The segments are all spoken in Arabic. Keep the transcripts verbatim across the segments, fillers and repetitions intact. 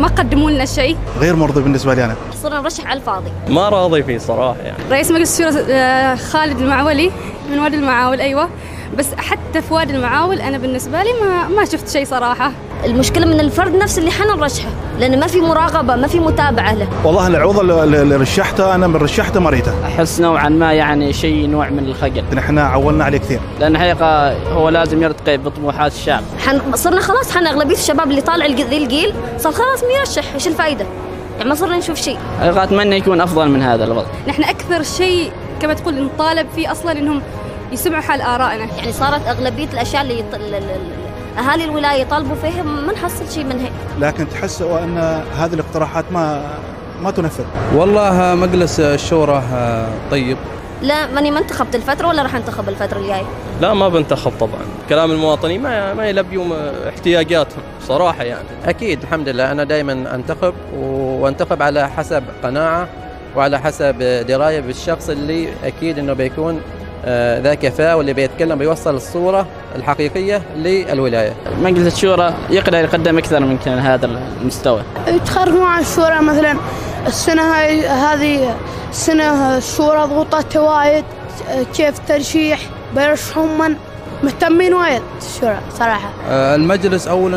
ما قدموا لنا شيء. غير مرضي بالنسبة لي أنا. صرنا نرشح على الفاضي. ما راضي فيه صراحة يعني. رئيس مجلس الشورى خالد المعولي من وادي المعاول. أيوة، بس حتى في وادي المعاول أنا بالنسبة لي ما ما شفت شيء صراحة. المشكلة من الفرد نفس اللي حنا نرشحه، لأن ما في مراقبة، ما في متابعة له. والله العوض اللي رشحته أنا من رشحته مريته. أحس نوعا ما يعني شيء نوع من الخجل. نحن عولنا عليه كثير. لأن حقيقة هو لازم يرتقي بطموحات الشعب. حن صرنا خلاص، حنا أغلبية الشباب اللي طالع ذي الجيل صار خلاص ميرشح، إيش الفائدة؟ يعني ما صرنا نشوف شيء. حقيقة أتمنى يكون أفضل من هذا الوضع. نحن أكثر شيء كما تقول نطالب فيه أصلا إنهم يسمعوا حال آرائنا. يعني صارت أغلبية الأشياء اللي يط... أهالي الولاية يطالبوا فيها ما نحصل شيء منها. لكن تحس أن هذه الاقتراحات ما ما تنفذ. والله مجلس الشورى طيب. لا ماني ما انتخبت الفترة ولا راح انتخب الفترة الجاية. لا ما بنتخب طبعا. كلام المواطنين ما ما يلبيهم احتياجاتهم صراحة يعني. أكيد الحمد لله أنا دائما أنتخب وأنتخب على حسب قناعة وعلى حسب دراية بالشخص اللي أكيد إنه بيكون ذا كفاءة واللي بيتكلم بيوصل الصورة الحقيقية للولاية. مجلس الشورى يقدر يقدم أكثر من هذا المستوى. يتخرجوا عن الشورى مثلا السنة هاي هذه السنة الشورى ضغوطات وايد، كيف ترشيح بيرشحون من مهتمين وايد الشورى صراحة. المجلس أولا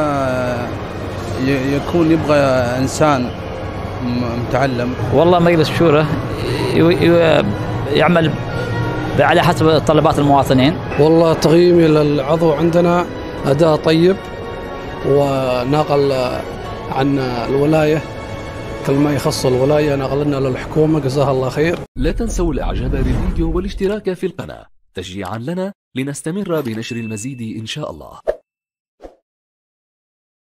يكون يبغى إنسان متعلم. والله مجلس الشورى يعمل على حسب طلبات المواطنين. والله تقييمي للعضو عندنا أداء طيب وناقل عن الولاية، كل ما يخص الولاية نقلنا للحكومة جزاها الله خير. لا تنسوا الإعجاب بالفيديو والاشتراك في القناة تشجيعا لنا لنستمر بنشر المزيد إن شاء الله.